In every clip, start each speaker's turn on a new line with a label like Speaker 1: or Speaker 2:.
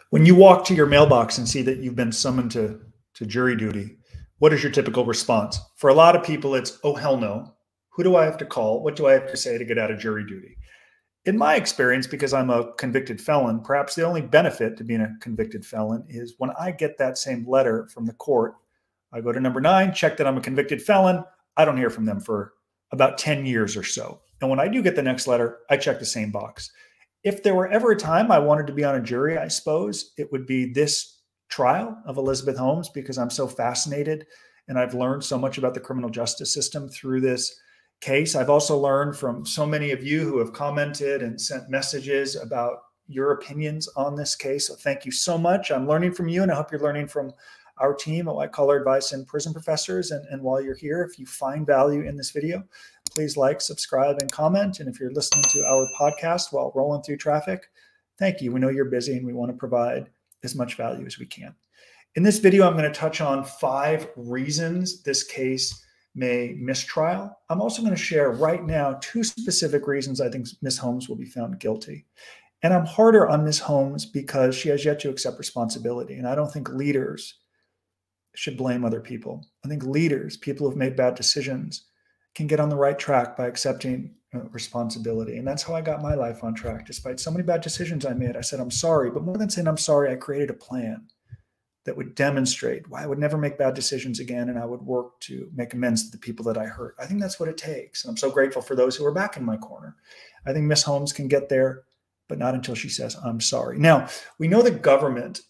Speaker 1: When you walk to your mailbox and see that you've been summoned to jury duty, what is your typical response? For a lot of people, it's, oh, hell no. Who do I have to call? What do I have to say to get out of jury duty? In my experience, because I'm a convicted felon, perhaps the only benefit to being a convicted felon is when I get that same letter from the court, I go to number 9, check that I'm a convicted felon. I don't hear from them for about 10 years or so. And when I do get the next letter, I check the same box. If there were ever a time I wanted to be on a jury, I suppose it would be this trial of Elizabeth Holmes, because I'm so fascinated and I've learned so much about the criminal justice system through this case. I've also learned from so many of you who have commented and sent messages about your opinions on this case. So thank you so much. I'm learning from you, and I hope you're learning from our team at White Collar Advice and Prison Professors. And while you're here, if you find value in this video, please like, subscribe, and comment. And if you're listening to our podcast while rolling through traffic, thank you. We know you're busy and we want to provide as much value as we can. In this video, I'm going to touch on 5 reasons this case may mistrial. I'm also going to share right now 2 specific reasons I think Ms. Holmes will be found guilty. And I'm harder on Ms. Holmes because she has yet to accept responsibility. And I don't think leaders should blame other people. I think leaders, people who have made bad decisions, can get on the right track by accepting responsibility. And that's how I got my life on track. Despite so many bad decisions I made, I said, I'm sorry. But more than saying I'm sorry, I created a plan that would demonstrate why I would never make bad decisions again, and I would work to make amends to the people that I hurt. I think that's what it takes. And I'm so grateful for those who are back in my corner. I think Ms. Holmes can get there, but not until she says, I'm sorry. Now, we know the government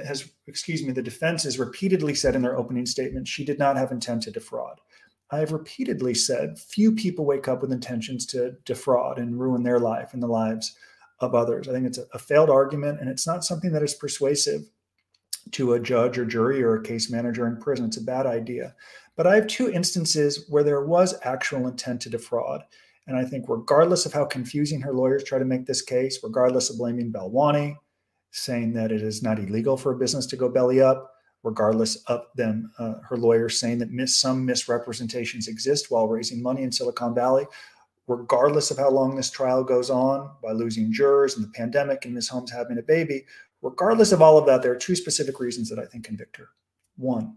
Speaker 1: the defense has repeatedly said in their opening statement, she did not have intent to defraud. I have repeatedly said few people wake up with intentions to defraud and ruin their life and the lives of others. I think it's a failed argument, and it's not something that is persuasive to a judge or jury or a case manager in prison. It's a bad idea. But I have 2 instances where there was actual intent to defraud. And I think regardless of how confusing her lawyers try to make this case, regardless of blaming Belwani, saying that it is not illegal for a business to go belly up, regardless of them, her lawyers saying that some misrepresentations exist while raising money in Silicon Valley, regardless of how long this trial goes on, by losing jurors and the pandemic and Ms. Holmes having a baby, regardless of all of that, there are 2 specific reasons that I think convict her. 1,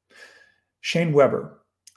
Speaker 1: Shane Weber,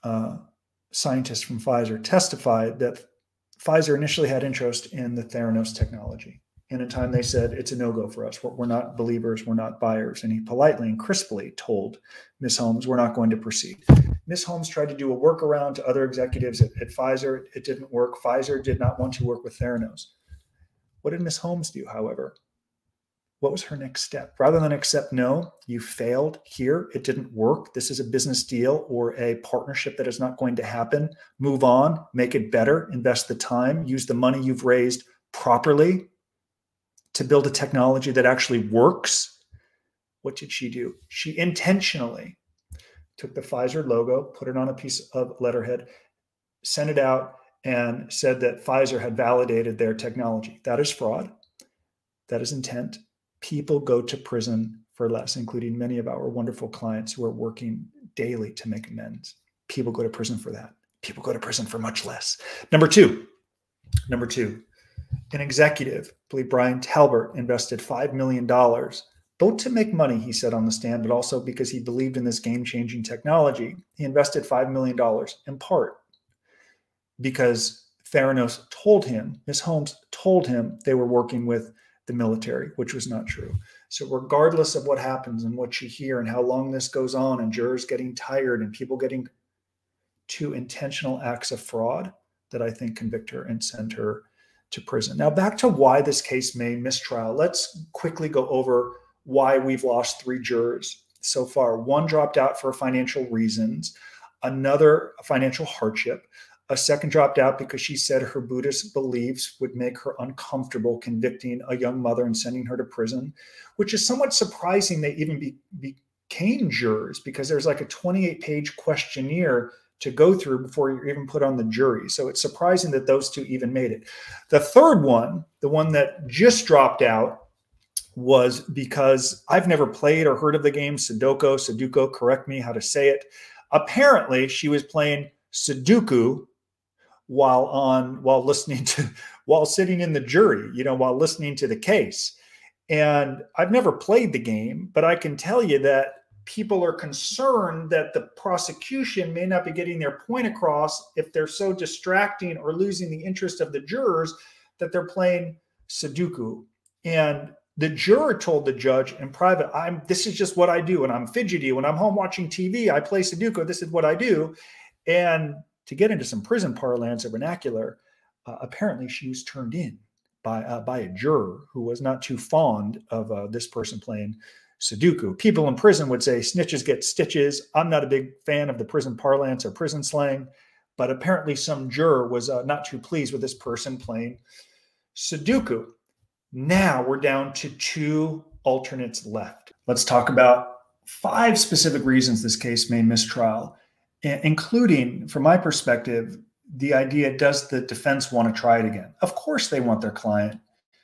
Speaker 1: scientist from Pfizer, testified that Pfizer initially had interest in the Theranos technology. And in time, they said, it's a no-go for us. We're not believers. We're not buyers. And he politely and crisply told Ms. Holmes, we're not going to proceed. Ms. Holmes tried to do a workaround to other executives at Pfizer. It didn't work. Pfizer did not want to work with Theranos. What did Ms. Holmes do, however? What was her next step? Rather than accept, no, you failed here, it didn't work, this is a business deal or a partnership that is not going to happen, move on, make it better, invest the time, use the money you've raised properly to build a technology that actually works. What did she do? She intentionally took the Pfizer logo, put it on a piece of letterhead, sent it out, and said that Pfizer had validated their technology. That is fraud. That is intent. People go to prison for less, including many of our wonderful clients who are working daily to make amends. People go to prison for that. People go to prison for much less. Number two, an executive, I believe Brian Talbert, invested $5 million, both to make money, he said on the stand, but also because he believed in this game-changing technology. He invested $5 million in part because Theranos told him, Ms. Holmes told him they were working with the military, which was not true. So regardless of what happens and what you hear and how long this goes on and jurors getting tired and people getting to intentional acts of fraud that I think convict her and send her to prison. Now back to why this case may mistrial. Let's quickly go over why we've lost 3 jurors so far. 1 dropped out for financial reasons, another financial hardship. A second dropped out because she said her Buddhist beliefs would make her uncomfortable convicting a young mother and sending her to prison, which is somewhat surprising they even became jurors, because there's like a 28-page questionnaire to go through before you're even put on the jury. So it's surprising that those 2 even made it. The third one, the one that just dropped out, was because I've never played or heard of the game Sudoku, correct me how to say it. Apparently she was playing Sudoku while sitting in the jury, while listening to the case. And I've never played the game, but I can tell you that people are concerned that the prosecution may not be getting their point across if they're so distracting or losing the interest of the jurors that they're playing Sudoku. And the juror told the judge in private, this is just what I do. And I'm fidgety. When I'm home watching TV, I play Sudoku. This is what I do. And to get into some prison parlance or vernacular, apparently she was turned in by a juror who was not too fond of this person playing Sudoku. People in prison would say snitches get stitches. I'm not a big fan of the prison parlance or prison slang, but apparently some juror was not too pleased with this person playing Sudoku. Now we're down to 2 alternates left. Let's talk about 5 specific reasons this case may mistrial, including, from my perspective, the idea, does the defense want to try it again? Of course they want their client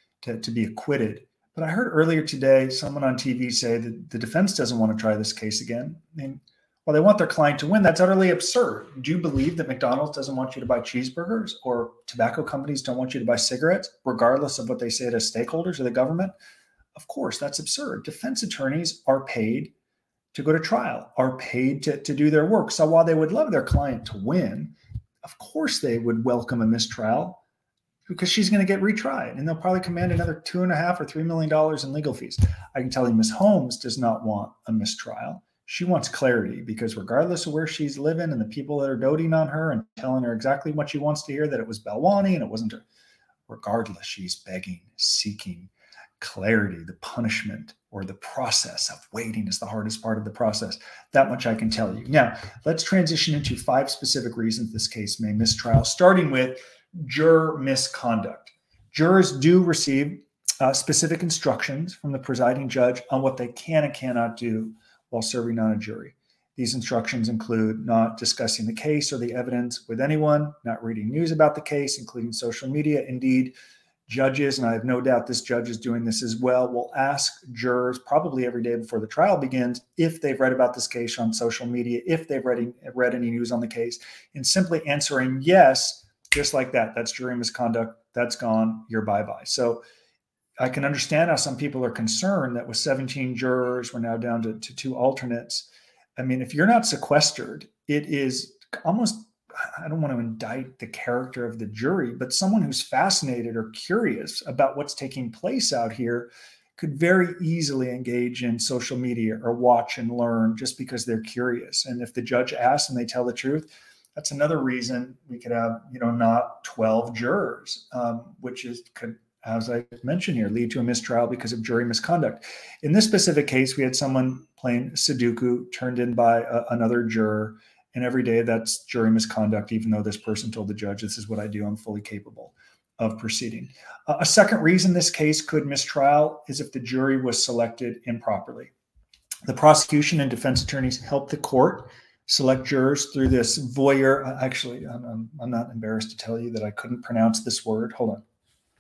Speaker 1: to be acquitted. But I heard earlier today someone on TV say that the defense doesn't want to try this case again. I mean, well, they want their client to win. That's utterly absurd. Do you believe that McDonald's doesn't want you to buy cheeseburgers, or tobacco companies don't want you to buy cigarettes, regardless of what they say to stakeholders or the government? Of course, that's absurd. Defense attorneys are paid to go to trial, are paid to do their work. So while they would love their client to win, of course they would welcome a mistrial, because she's going to get retried, and they'll probably command another $2.5 or $3 million in legal fees. I can tell you Ms. Holmes does not want a mistrial. She wants clarity, because regardless of where she's living and the people that are doting on her and telling her exactly what she wants to hear, that it was Belwani and it wasn't her, regardless, she's begging, seeking clarity. The punishment or the process of waiting is the hardest part of the process. That much I can tell you. Now, let's transition into 5 specific reasons this case may mistrial, starting with juror misconduct. Jurors do receive specific instructions from the presiding judge on what they can and cannot do while serving on a jury. These instructions include not discussing the case or the evidence with anyone, not reading news about the case, including social media. Indeed, judges, and I have no doubt this judge is doing this as well, will ask jurors probably every day before the trial begins if they've read about this case on social media, if they've read any news on the case, and simply answering yes, just like that. That's jury misconduct. That's gone. You're bye-bye. So I can understand how some people are concerned that with 17 jurors, we're now down to 2 alternates. I mean, if you're not sequestered, it is almost, I don't want to indict the character of the jury, but someone who's fascinated or curious about what's taking place out here could very easily engage in social media or watch and learn just because they're curious. And if the judge asks and they tell the truth, that's another reason we could have, not 12 jurors, which could, as I mentioned here, lead to a mistrial because of jury misconduct. In this specific case, we had someone playing Sudoku turned in by another juror. And every day that's jury misconduct, even though this person told the judge, this is what I do, I'm fully capable of proceeding. A second reason this case could mistrial is if the jury was selected improperly. The prosecution and defense attorneys help the court select jurors through this voir. Actually, I'm not embarrassed to tell you that I couldn't pronounce this word. Hold on.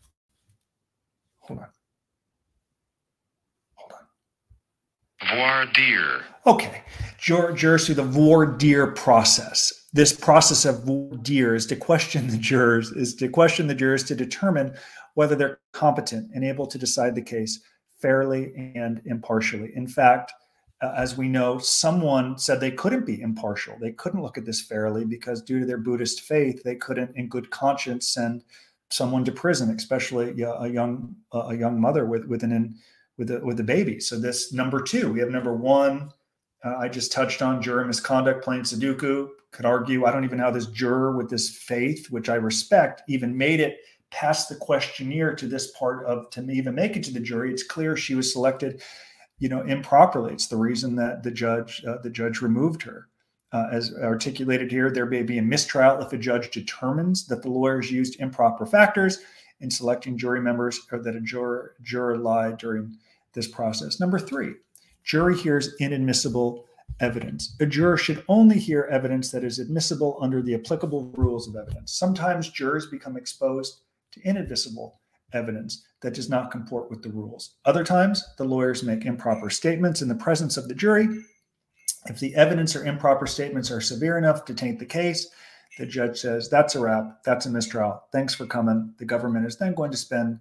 Speaker 2: Voir dire.
Speaker 1: Okay. Jurors through the voir dire process. This process of voir dire is to question the jurors, to determine whether they're competent and able to decide the case fairly and impartially. In fact, as we know, someone said they couldn't be impartial. They couldn't look at this fairly because due to their Buddhist faith, they couldn't in good conscience send someone to prison, especially a young mother with a baby. So this number 2, we have number 1. I just touched on juror misconduct, playing Sudoku. Could argue, I don't even know how this juror with this faith, which I respect, even made it past the questionnaire to this part of to even make it to the jury. It's clear she was selected, improperly. It's the reason that the judge removed her. As articulated here, there may be a mistrial if a judge determines that the lawyers used improper factors in selecting jury members, or that a juror lied during this process. Number 3, jury hears inadmissible evidence. A juror should only hear evidence that is admissible under the applicable rules of evidence. Sometimes jurors become exposed to inadmissible evidence that does not comport with the rules. Other times, the lawyers make improper statements in the presence of the jury. If the evidence or improper statements are severe enough to taint the case, the judge says, that's a wrap, that's a mistrial, thanks for coming. The government is then going to spend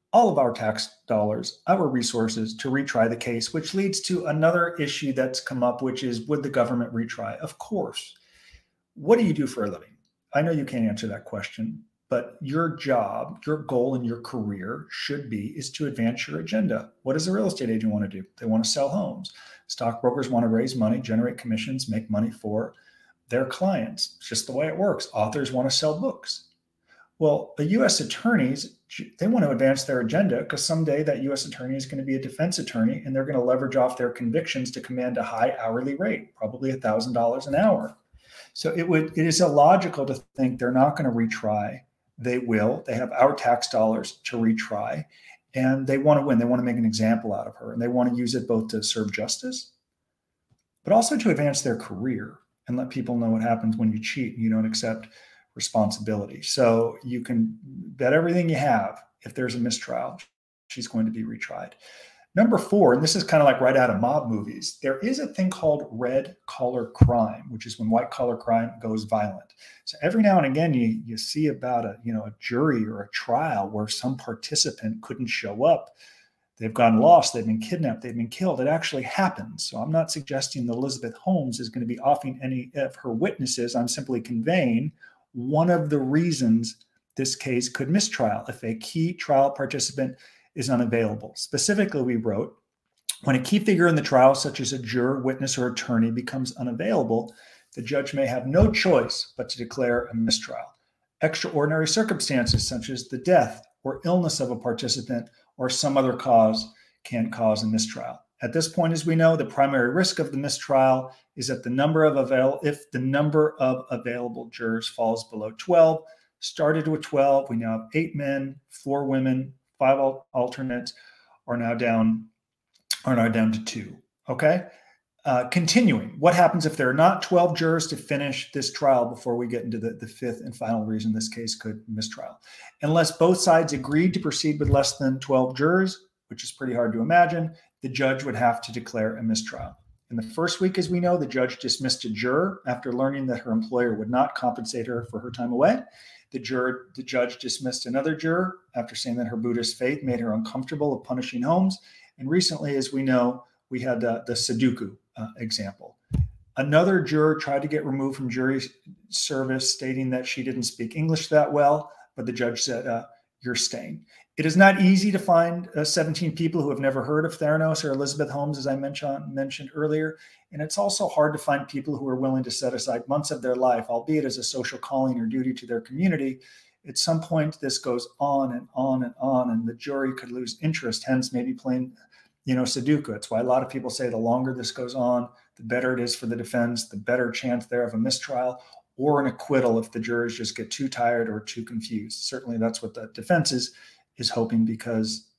Speaker 1: all of our tax dollars, our resources to retry the case, which leads to another issue that's come up, which is, would the government retry? Of course. What do you do for a living? I know you can't answer that question, but your job, your goal in your career should be is to advance your agenda. What does a real estate agent want to do? They want to sell homes. Stockbrokers want to raise money, generate commissions, make money for their clients. It's just the way it works. Authors want to sell books. Well, the U.S. attorneys, they want to advance their agenda because someday that U.S. attorney is going to be a defense attorney, and they're going to leverage off their convictions to command a high hourly rate, probably $1,000 an hour. So it is illogical to think they're not going to retry. They will. They have our tax dollars to retry, and they want to win. They want to make an example out of her, and they want to use it both to serve justice, but also to advance their career and let people know what happens when you cheat and you don't accept responsibility. So you can bet everything you have, if there's a mistrial, she's going to be retried. Number 4, and this is kind of like right out of mob movies, there is a thing called red collar crime, which is when white collar crime goes violent. So every now and again, you see about a jury or a trial where some participant couldn't show up. They've gone lost, they've been kidnapped, they've been killed. It actually happens. So I'm not suggesting that Elizabeth Holmes is going to be offing any of her witnesses. I'm simply conveying one of the reasons this case could mistrial if a key trial participant is unavailable. Specifically, we wrote, when a key figure in the trial, such as a juror, witness, or attorney, becomes unavailable, the judge may have no choice but to declare a mistrial. Extraordinary circumstances, such as the death or illness of a participant or some other cause, can cause a mistrial. At this point, as we know, the primary risk of the mistrial is that if the number of available jurors falls below 12. Started with 12, we now have 8 men, 4 women, 5 alternates are now down to 2. Okay. Continuing, what happens if there are not 12 jurors to finish this trial before we get into the 5th and final reason this case could mistrial? Unless both sides agreed to proceed with less than 12 jurors, which is pretty hard to imagine, the judge would have to declare a mistrial. In the first week, as we know, the judge dismissed a juror after learning that her employer would not compensate her for her time away. The judge dismissed another juror after saying that her Buddhist faith made her uncomfortable of punishing Holmes. And recently, as we know, we had the Sudoku example. Another juror tried to get removed from jury service, stating that she didn't speak English that well, but the judge said, you're staying. It is not easy to find 17 people who have never heard of Theranos or Elizabeth Holmes, as I mentioned earlier. And it's also hard to find people who are willing to set aside months of their life, albeit as a social calling or duty to their community. At some point, this goes on and on and on, and the jury could lose interest, hence maybe playing Sudoku. It's why a lot of people say the longer this goes on, the better it is for the defense, the better chance there of a mistrial or an acquittal if the jurors just get too tired or too confused. Certainly that's what the defense is hoping, because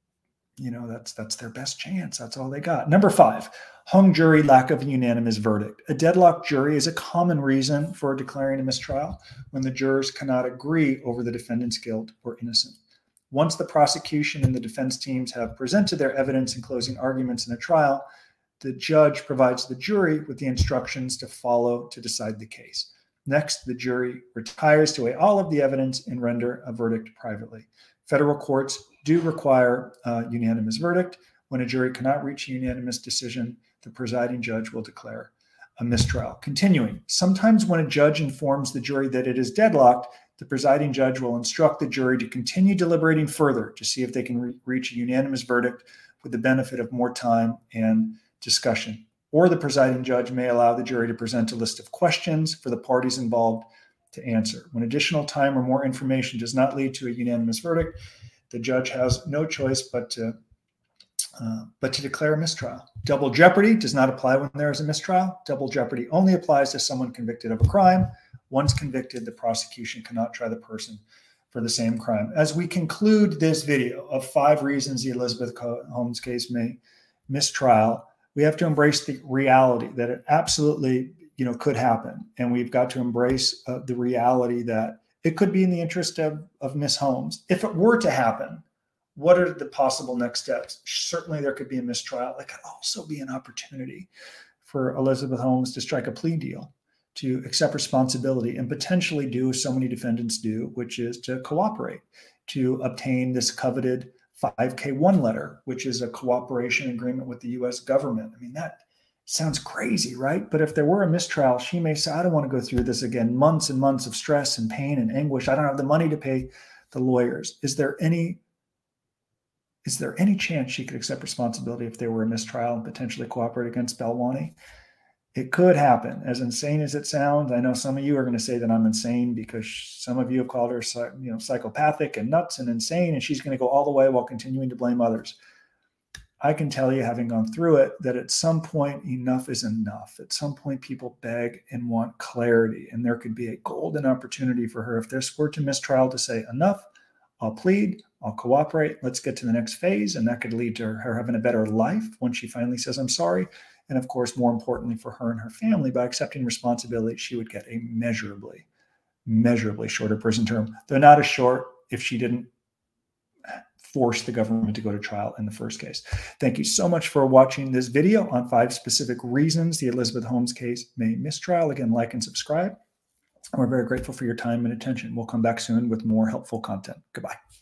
Speaker 1: that's their best chance. That's all they got. Number 5, hung jury, lack of a unanimous verdict. A deadlocked jury is a common reason for declaring a mistrial when the jurors cannot agree over the defendant's guilt or innocence. Once the prosecution and the defense teams have presented their evidence and closing arguments in a trial, the judge provides the jury with the instructions to follow to decide the case. Next, the jury retires to weigh all of the evidence and render a verdict privately. Federal courts do require a unanimous verdict. When a jury cannot reach a unanimous decision, the presiding judge will declare a mistrial. Continuing, sometimes when a judge informs the jury that it is deadlocked, the presiding judge will instruct the jury to continue deliberating further to see if they can reach a unanimous verdict with the benefit of more time and discussion. Or the presiding judge may allow the jury to present a list of questions for the parties involved to answer. When additional time or more information does not lead to a unanimous verdict, the judge has no choice but to declare a mistrial. Double jeopardy does not apply when there is a mistrial. Double jeopardy only applies to someone convicted of a crime. Once convicted, the prosecution cannot try the person for the same crime. As we conclude this video of 5 reasons the Elizabeth Holmes case may mistrial, we have to embrace the reality that it absolutely could happen. And we've got to embrace the reality that it could be in the interest of Miss Holmes. If it were to happen, what are the possible next steps? Certainly there could be a mistrial. There could also be an opportunity for Elizabeth Holmes to strike a plea deal, to accept responsibility, and potentially do as so many defendants do, which is to cooperate, to obtain this coveted 5K1 letter, which is a cooperation agreement with the US government. I mean, that sounds crazy, right? But if there were a mistrial, she may say, I don't want to go through this again. Months and months of stress and pain and anguish. I don't have the money to pay the lawyers. Is there any chance she could accept responsibility if there were a mistrial and potentially cooperate against Balwani? It could happen. As insane as it sounds, I know some of you are going to say that I'm insane because some of you have called her, psychopathic and nuts and insane, and she's going to go all the way while continuing to blame others. I can tell you, having gone through it, that at some point, enough is enough. At some point, people beg and want clarity, and there could be a golden opportunity for her if there's were to mistrial to say, enough, I'll plead, I'll cooperate, let's get to the next phase, and that could lead to her having a better life when she finally says, I'm sorry. And of course, more importantly for her and her family, by accepting responsibility, she would get a measurably shorter prison term. Though not as short if she didn't force the government to go to trial in the first case. Thank you so much for watching this video on 5 specific reasons the Elizabeth Holmes case may mistrial. Again, like and subscribe. We're very grateful for your time and attention. We'll come back soon with more helpful content. Goodbye.